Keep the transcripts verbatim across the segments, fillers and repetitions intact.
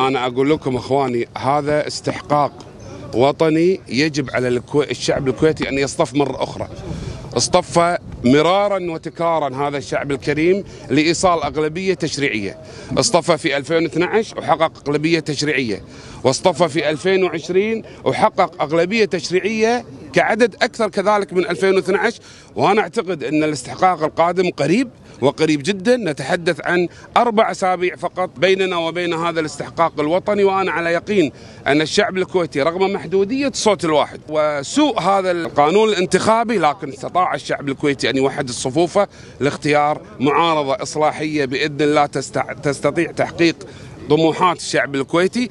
وأنا أقول لكم إخواني هذا استحقاق وطني يجب على الكو... الشعب الكويتي أن يصطف مرة أخرى. اصطف مرارا وتكرارا هذا الشعب الكريم لإيصال أغلبية تشريعية. اصطفى في ألفين واثني عشر وحقق أغلبية تشريعية، واصطفى في ألفين وعشرين وحقق أغلبية تشريعية كعدد أكثر كذلك من ألفين واثني عشر. وأنا أعتقد أن الاستحقاق القادم قريب وقريب جدا. نتحدث عن أربع أسابيع فقط بيننا وبين هذا الاستحقاق الوطني، وأنا على يقين أن الشعب الكويتي رغم محدودية الصوت الواحد وسوء هذا القانون الانتخابي، لكن استطاع الشعب الكويتي أن يوحد صفوفه لاختيار معارضة إصلاحية بإذن الله تستطيع تحقيق طموحات الشعب الكويتي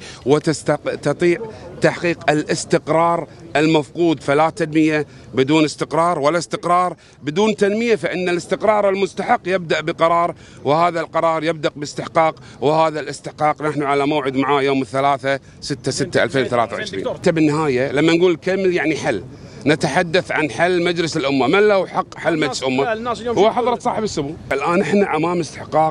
وتستطيع تحقيق الاستقرار المفقود. فلا تنمية بدون استقرار ولا استقرار بدون تنمية، فإن الاستقرار المستحق يبدأ بقرار، وهذا القرار يبدأ باستحقاق، وهذا الاستحقاق نحن على موعد معاه يوم الثلاثاء ستة ستة ألفين وثلاثة وعشرين. بالنهاية لما نقول كامل يعني حل، نتحدث عن حل مجلس الأمة. من له حق حل مجلس الأمة؟ هو حضرة صاحب السمو. الآن احنا أمام استحقاق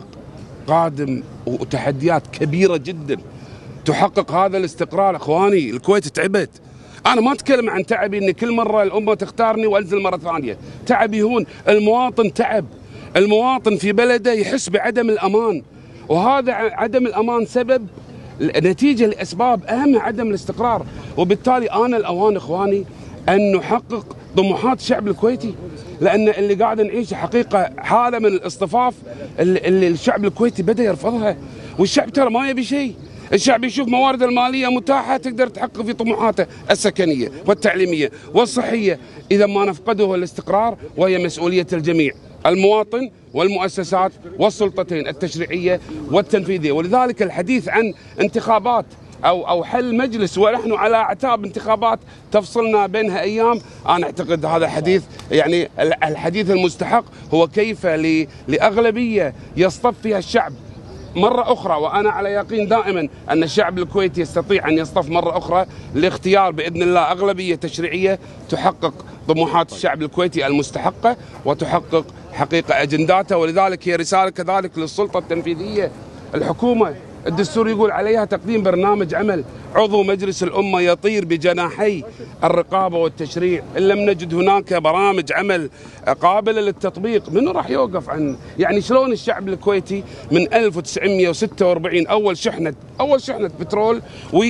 قادم وتحديات كبيرة جدا تحقق هذا الاستقرار. اخواني الكويت تعبت. انا ما اتكلم عن تعبي ان كل مره الامه تختارني وانزل مره ثانيه، تعبي هون المواطن تعب، المواطن في بلده يحس بعدم الامان، وهذا عدم الامان سبب نتيجه لاسباب اهمها عدم الاستقرار. وبالتالي انا الاوان اخواني ان نحقق طموحات الشعب الكويتي، لان اللي قاعد نعيشه حقيقه حاله من الاصطفاف اللي الشعب الكويتي بدا يرفضها. والشعب ترى ما يبي شيء، الشعب يشوف موارد الماليه متاحه تقدر تحقق في طموحاته السكنيه والتعليميه والصحيه. اذا ما نفقده الاستقرار، وهي مسؤوليه الجميع، المواطن والمؤسسات والسلطتين التشريعيه والتنفيذيه. ولذلك الحديث عن انتخابات او او حل مجلس ونحن على اعتاب انتخابات تفصلنا بينها ايام، انا اعتقد هذا حديث يعني الحديث المستحق هو كيف لاغلبيه يصطف فيها الشعب مرة أخرى. وأنا على يقين دائما أن الشعب الكويتي يستطيع أن يصطف مرة أخرى لاختيار بإذن الله أغلبية تشريعية تحقق طموحات الشعب الكويتي المستحقة وتحقق حقيقة أجنداته. ولذلك هي رسالة كذلك للسلطة التنفيذية. الحكومة الدستور يقول عليها تقديم برنامج عمل. عضو مجلس الأمة يطير بجناحي الرقابة والتشريع. إن لم نجد هناك برامج عمل قابلة للتطبيق، منو راح يوقف عن يعني شلون الشعب الكويتي من ألف وتسعمئة وستة وأربعين أول شحنة أول شحنة بترول،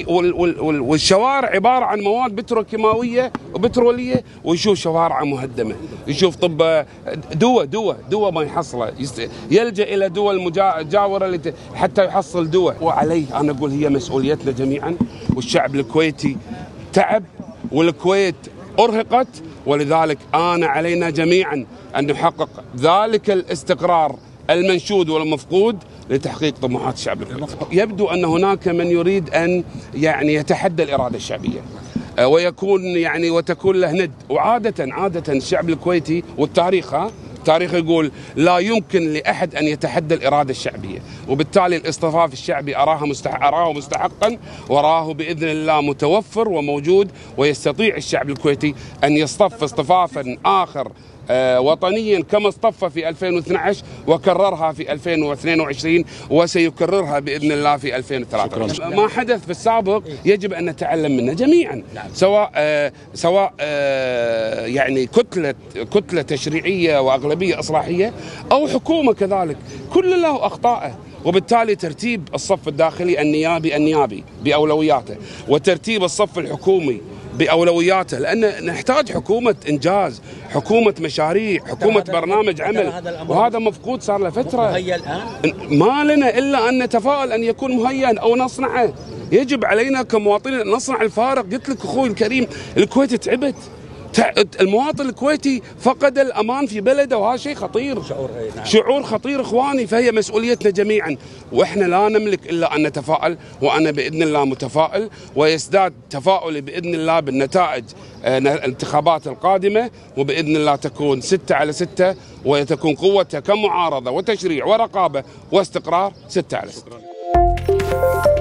والشوارع عبارة عن مواد بتروكيماوية وبترولية، ويشوف شوارع مهدمة، يشوف طب دواء دواء دواء ما يحصله، يلجأ إلى دول مجاورة حتى يحصل دواء. وعليه أنا أقول هي مسؤوليتنا جميعا، والشعب الكويتي تعب والكويت أرهقت، ولذلك آن علينا جميعا أن نحقق ذلك الاستقرار المنشود والمفقود لتحقيق طموحات الشعب الكويتي. يبدو أن هناك من يريد أن يعني يتحدى الإرادة الشعبية ويكون يعني وتكون له ند. وعادة عادة الشعب الكويتي والتاريخ ها التاريخ يقول لا يمكن لأحد أن يتحدى الإرادة الشعبية، وبالتالي الاصطفاف الشعبي أراه مستحق أراه مستحقا وراه بإذن الله متوفر وموجود، ويستطيع الشعب الكويتي أن يصطف اصطفافا آخر وطنيا كما اصطف في ألفين واثني عشر وكررها في ألفين واثنين وعشرين وسيكررها بإذن الله في ألفين وثلاثة وعشرين. ما حدث في السابق يجب أن نتعلم منه جميعا، سواء آه سواء آه يعني كتلة كتلة تشريعية وأغلبية إصلاحية أو حكومة كذلك، كل له أخطائه. وبالتالي ترتيب الصف الداخلي النيابي النيابي بأولوياته، وترتيب الصف الحكومي بأولوياته، لأن نحتاج حكومة إنجاز، حكومة مشاريع، حكومة برنامج عمل، وهذا مفقود صار له فترة. مهيأ الآن؟ ما لنا إلا أن نتفائل أن يكون مهيئا أو نصنعه. يجب علينا كمواطنين أن نصنع الفارق. قلت لك أخوي الكريم الكويت تعبت، المواطن الكويتي فقد الأمان في بلده، وهذا شيء خطير، شعور, نعم. شعور خطير إخواني. فهي مسؤوليتنا جميعا، وإحنا لا نملك إلا أن نتفائل، وأنا بإذن الله متفائل، ويزداد تفاؤلي بإذن الله بالنتائج الانتخابات القادمة، وبإذن الله تكون ستة على ستة، وتكون قوتها كمعارضة وتشريع ورقابة واستقرار ستة على ستة.